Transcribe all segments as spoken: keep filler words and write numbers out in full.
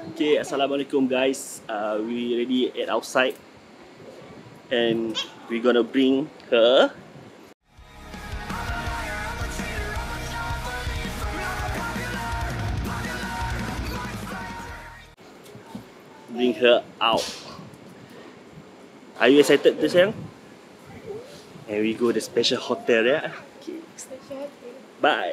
Okay, assalamualaikum guys. Uh, we already at outside, and we're gonna bring her. Bring her out. Are you excited to sayang? And we go to the special hotel, yeah. Okay. Bye.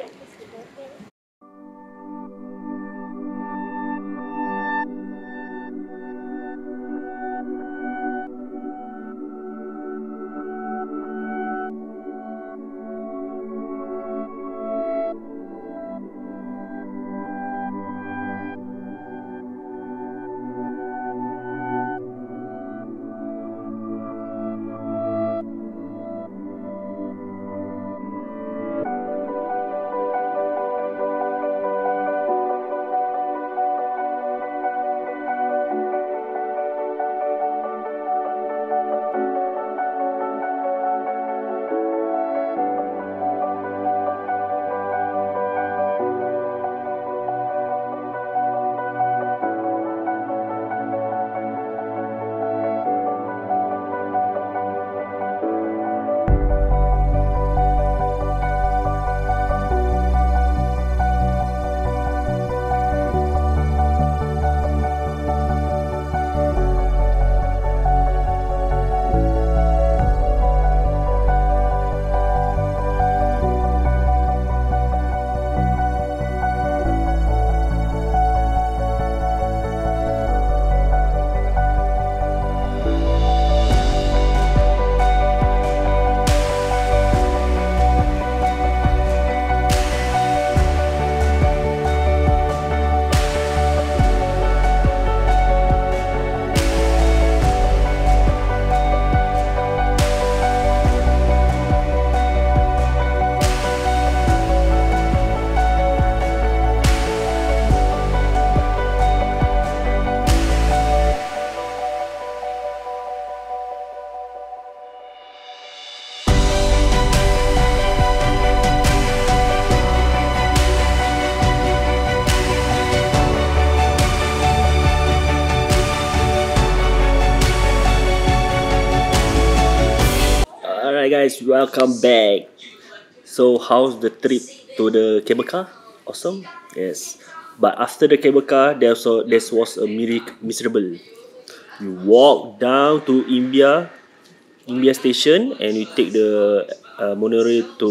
Alright guys, welcome back. So how's the trip to the cable car? Awesome? Yes. But after the cable car, there also there was a miracle miserable. We walk down to Imbia, Imbia station, and we take the uh, monorail to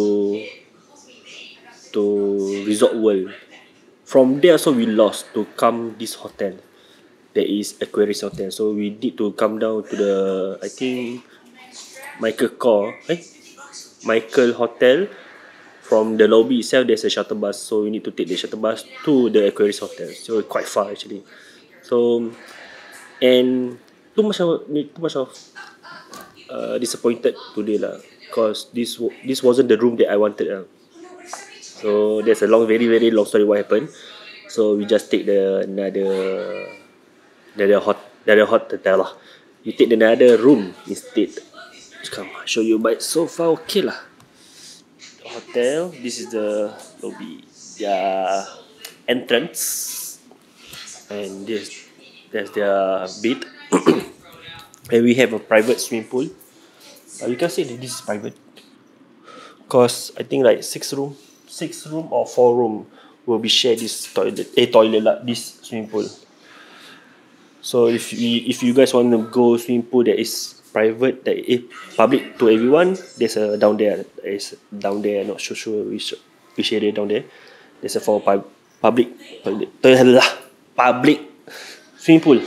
to Resort World. From there, so we lost to come this hotel. There is Aquarius Hotel. So we need to come down to the I think Michael Kor, eh? Michael Hotel. From the lobby itself, there's a shuttle bus, so we need to take the shuttle bus to the Aquarius Hotel. So quite far actually. So and too much of too much of uh, disappointed today lah, because this this wasn't the room that I wanted lah. So there's a long, very very long story what happened. So we just take the another another hot another hot hotel lah. We take another room instead. Come, I show you. But so far okay lah. Hotel. This is the lobby. Their entrance, and this there's their bed. And we have a private swimming pool. Uh, you can say that this is private, cause I think like six room, six room or four room will be shared this toilet. A toilet lah, this swimming pool. So if we if you guys want to go swimming pool that is private, that is public to everyone, there's a down there. Is down there. Not sure sure which which area down there. There's a for pub, public public public swimming pool.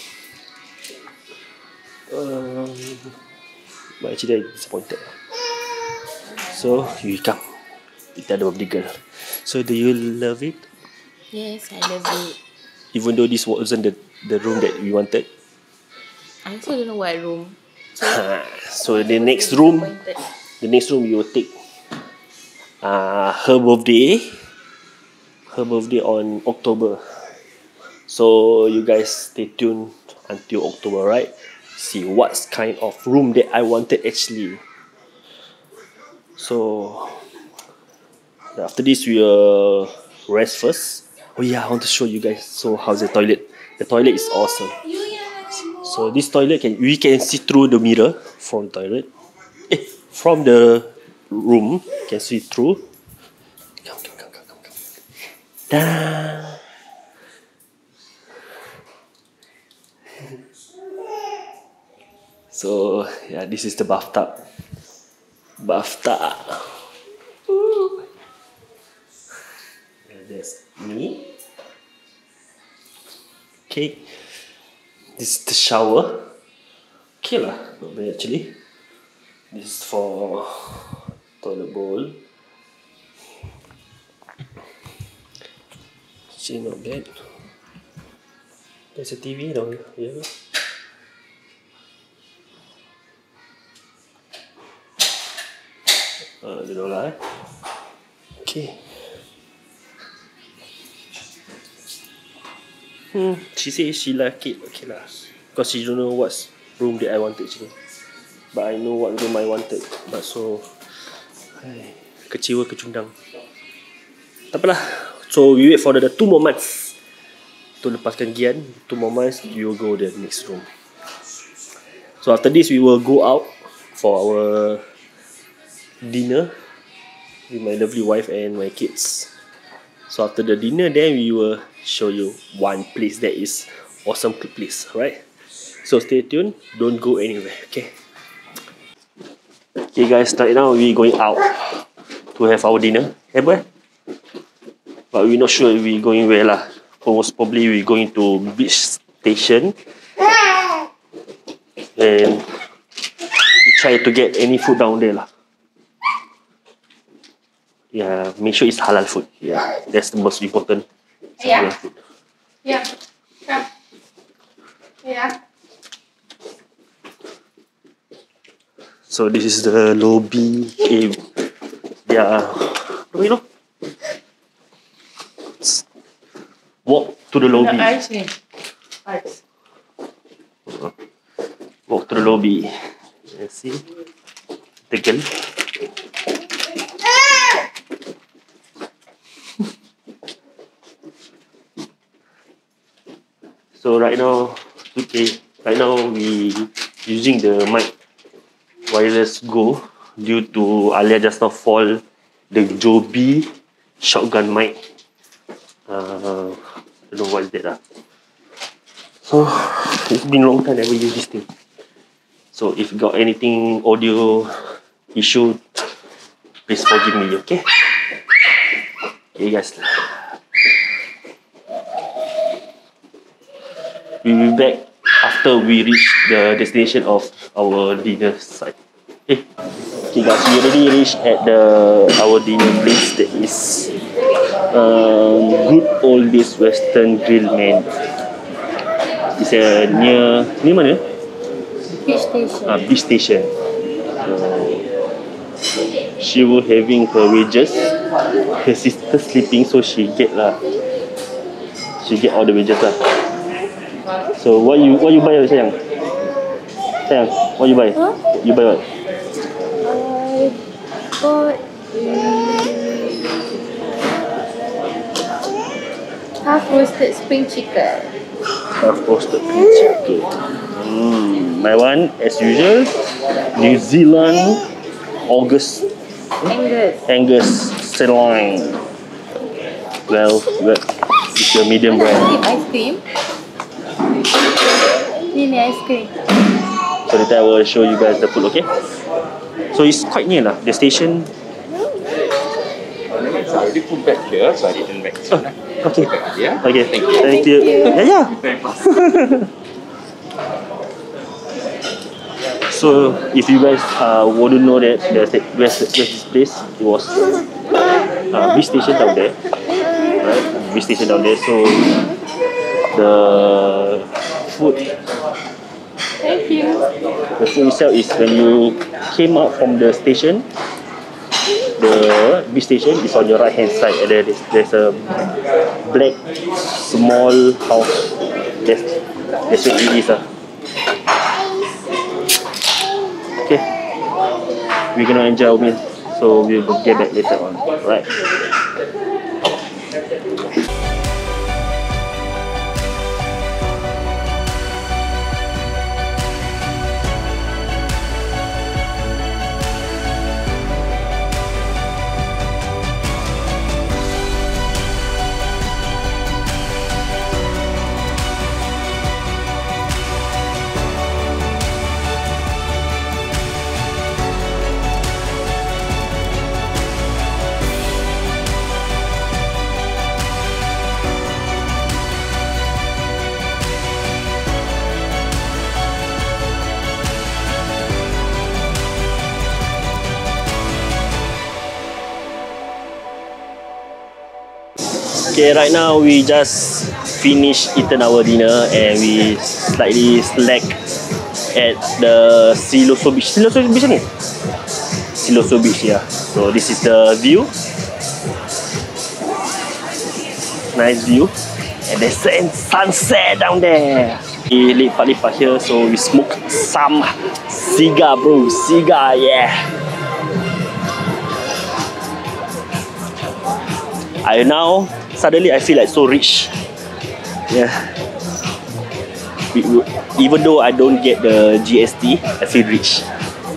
Um, but actually I'm disappointed. So you come. Kita ada birthday girl. So do you love it? Yes, I love it. Even though this wasn't the the room that we wanted. I also don't know what room. So, so the next room, the next room you will take uh, her birthday, her birthday on October. So you guys stay tuned until October, right? See what kind of room that I wanted actually. So after this we will rest first. Oh yeah, I want to show you guys. So how's the toilet? The toilet is awesome. So this toilet can we can see through the mirror from toilet. Eh, from the room can see through. Come, come, come, come, come, come. Ta-da! So yeah, this is the bathtub. Bathtub. Woo. And there's me. Okay. This is the shower. Okay lah, not bad actually. This is for toilet bowl. Actually not bad. There's a T V down here. Uh, I don't know lah. Eh. Okay. Hmm, she said she like it. Okay lah. Because she don't know what room that I wanted actually. But I know what room I wanted. But so, ay, kecewa kecundang. Tak apalah. So we wait for the, the two more months to lepaskan Gian. Two more months, we will go the next room. So after this, we will go out for our dinner with my lovely wife and my kids. So after the dinner, then we will show you one place that is awesome place, right? So stay tuned, don't go anywhere, okay? Okay guys, right now we going out to have our dinner. Eh boy? But we're not sure if we going where lah. Most probably we going to beach station. And we try to get any food down there lah. Yeah, make sure it's halal food. Yeah, that's the most important. Yeah. Halal food. Yeah. Come. Yeah. So this is the lobby. Eh, yeah, you know, walk to the lobby. The ice ni. Ice. Walk to the lobby. Let's see. The girl. So right now, okay, right now we using the mic wireless Go due to Alia just now fall the Joby shotgun mic. Uh, I don't know what is that lah. So it's been a long time never use this thing. So if you got anything audio issue, please forgive me, okay? Okay guys. We will be back after we reach the destination of our dinner site. Okay, okay guys, we already reached at the our dinner place that is um, good old days Western Grill Man. It's uh, near near mana? Beach station. Ah, beach station. Uh, she was having her wages. Her sister sleeping, so she get lah. She get all the wages lah. So what you what you buy sayang? Sayang, what you buy? Huh? You buy what? I bought half roasted spring chicken. Half roasted chicken. Hmm. My one, as usual, New Zealand August Angus. Angus sirloin. Well, well, it's your medium Mana brand. ice cream? Ni ni ice cream. So later I will show you guys the food, okay? So it's quite near lah. The station. I already put back here, so I didn't make it. Oh, okay. Yeah. Okay. Thank you. Thank you. Yeah, yeah. So if you guys uh, wouldn't know that there's the where's, where's this place, it was uh, beach station down there, right? Beach station down there. So the food, Thank you. the food itself is when you came out from the station, the beach station is on your right hand side, and then there's, there's a black small house. That's that's where it is. Uh. Okay, we're gonna enjoy our meal, so we'll get back later on. Right. Okay, right now we just finished eating our dinner and we slightly slack at the Siloso Beach. Siloso Beach ni? Siloso Beach, yeah. So this is the view. Nice view. And there's sun sunset down there. We lepak-lepak here, so we smoke some cigar, bro. Cigar, yeah. I now suddenly I feel like so rich. Yeah. Even though I don't get the G S T, I feel rich.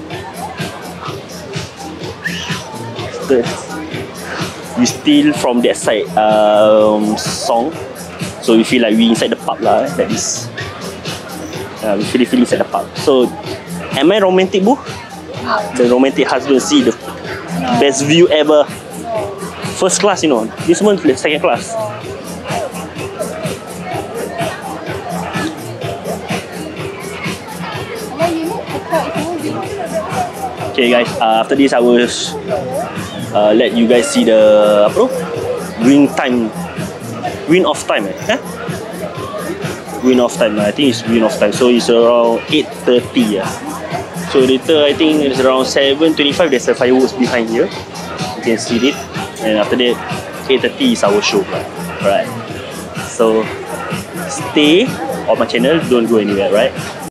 We still from that side um, song, so we feel like we inside the pub lah. That is, uh, we feel feel inside the pub. So, am I romantic, boo? The romantic husband, see the best view ever. First class, you know. This one second class. Okay, guys. Uh, after this, I will uh, let you guys see the apa tu? Win time, win off time. Eh? eh? Win off time. I think it's win off time. So it's around eight thirty. Yeah. So later, I think it's around seven twenty-five. There's a fireworks behind here. You can see it. And after that, eight thirty is our show. Alright. So stay on my channel. Don't go anywhere. Right.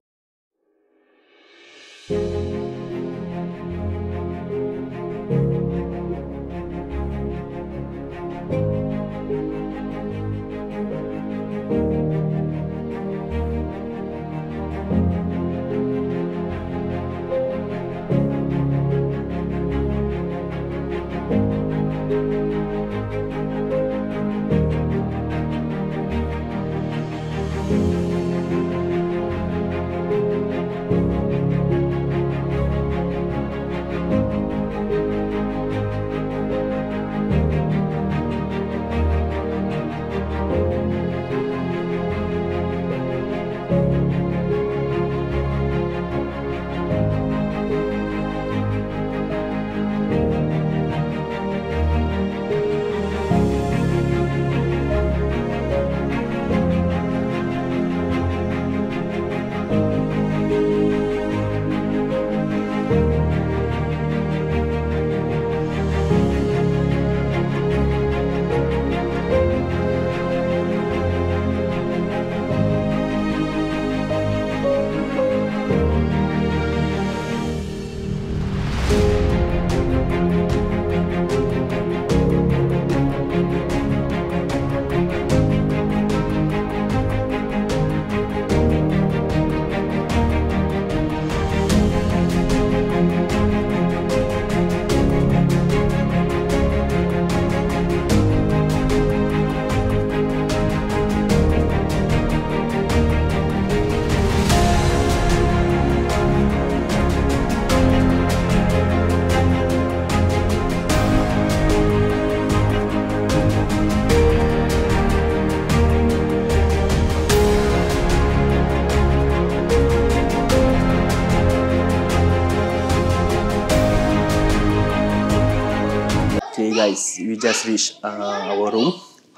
Okay guys, we just reached uh, our room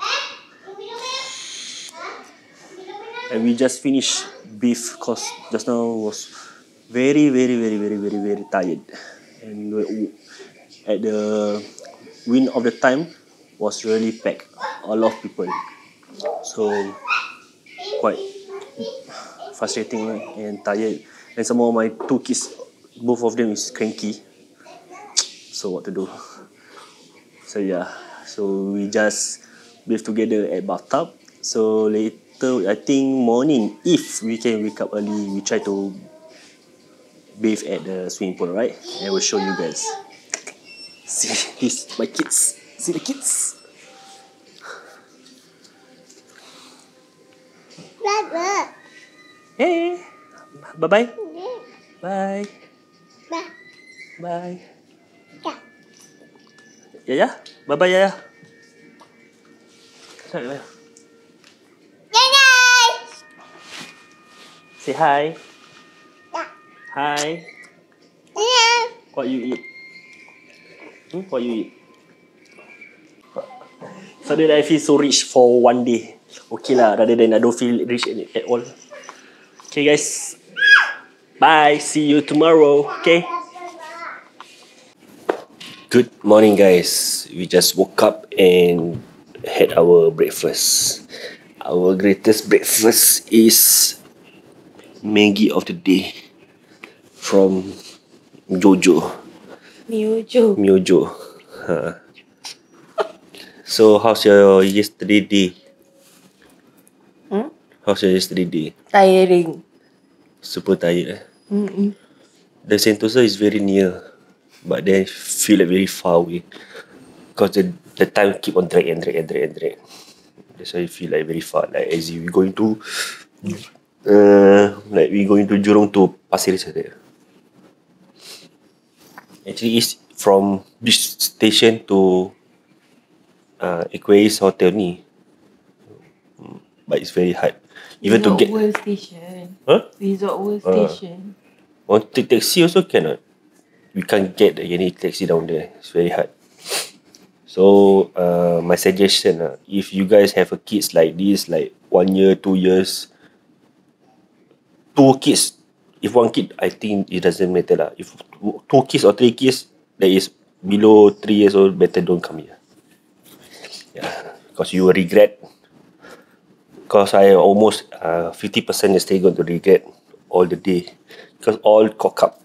and we just finished beef cause just now was very very very very very very tired, and at the wind of the time was really packed, a lot of people, so quite frustrating and tired, and some more my two kids, both of them is cranky, so what to do. So yeah, so we just bathe together at bathtub. So later, I think morning, if we can wake up early, we try to bathe at the swimming pool, right? And I will show you guys. See this, my kids. See the kids. Hey, bye bye. Bye. Bye. Yaya, bye bye Yaya. Yaya. Say hi. Hi. What you eat? Hmm? What you eat? Suddenly I feel so rich for one day. Okay lah, rather than I don't feel rich at all. Okay guys, bye. See you tomorrow. Okay. Good morning guys. We just woke up and had our breakfast. Our greatest breakfast is Maggie of the day from Jojo. Miojo. Miojo. Huh. So how's your yesterday day? Hmm? How's your yesterday day? Tiring. Super tired eh? Mm-mm. The Sentosa is very near, but then feel like very far away. Because the, the time keep on drag and drag and drag and drag. That's why you feel like very far. Like as if we going to uh, like we going to Jurong to Pasir Ris like that. Actually it's from this station to uh, Equus Hotel ni. But it's very hard. Even to get World Station. Huh? Resort World Ah. Station. Want to take taxi also cannot. We can't get any taxi down there. It's very hard. So uh, my suggestion, uh, if you guys have a kids like this, like one year, two years, two kids. If one kid, I think it doesn't matter lah. If two kids or three kids that is below three years old, better don't come here. Yeah, because you will regret. Because I almost uh, fifty percent is still going to regret all the day. Because all cock up.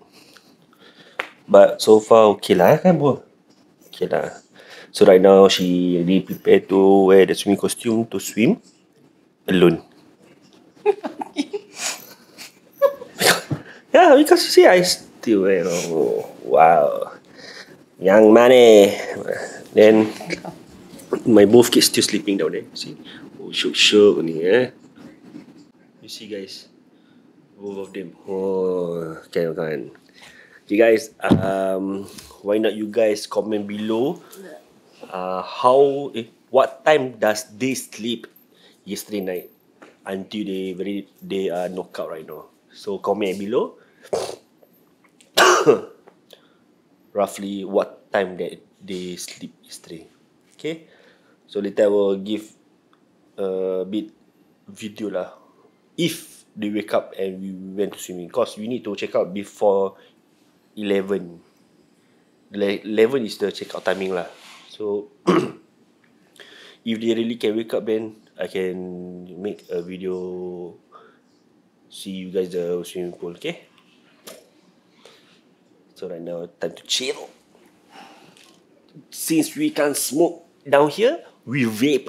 But so far okay lah kan bro. Okay lah. So right now she already prepared to wear the swimming costume to swim alone. Yeah, because you see I still wear. Oh, wow. Young money. Then my both kids still sleeping down there. See? Oh, shook shook ni eh. You see guys. Both of them. Oh, kan kan. Okay guys, um, why not you guys comment below uh, how eh, what time does they sleep yesterday night until they very they are knocked out right now. So comment below roughly what time that they sleep yesterday. Okay, so later I will give a bit video lah if they wake up and we went to swimming, cause we need to check out before eleven. eleven is the check out timing lah. So if they really can wake up, then I can make a video, see you guys the swimming pool. Okay, so right now time to chill. Since we can't smoke down here, we vape.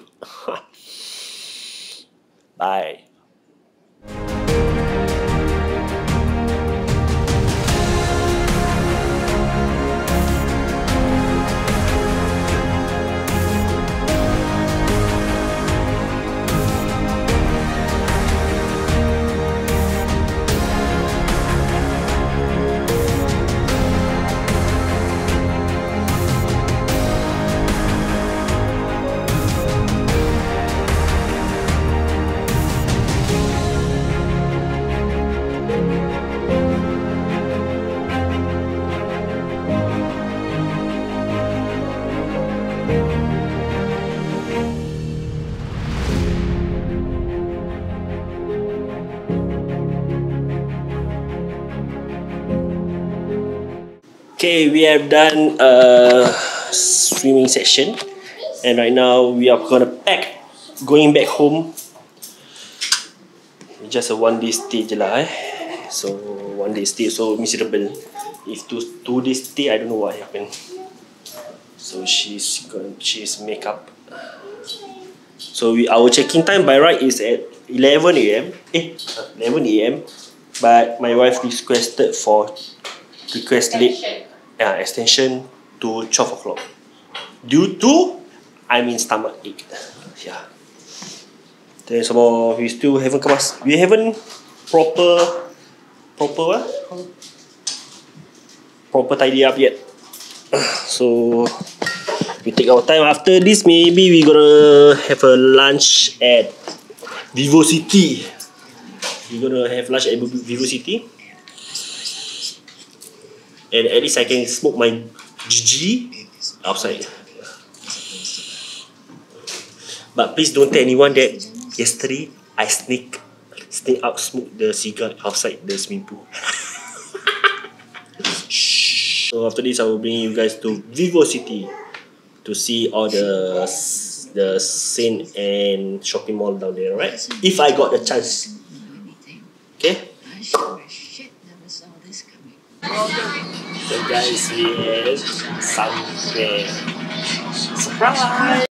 Bye. Okay, we have done a swimming section, and right now we are gonna pack, going back home. Just a one day stay je lah eh. So one day stay so miserable. If two two days stay, I don't know what happened. So she's going, she's makeup. So we our check-in time by right is at eleven a.m. Eh, eleven a.m. But my wife requested for request late. Yeah, extension to twelve o'clock. Due to I'm in stomach ache. Yeah. Then some more we still haven't kemas. We haven't proper proper what? Proper tidy up yet. So we take our time. After this, maybe we gonna have a lunch at Vivo City. We gonna have lunch at Vivo City. And at least I can smoke my G G outside. But please don't tell anyone that yesterday I sneak sneak out smoke the cigar outside the swimming pool. Shh. So after this, I will bring you guys to Vivo City to see all the the Saint and shopping mall down there, right? If I got the chance. Okay? So guys, we have somewhere. Surprise!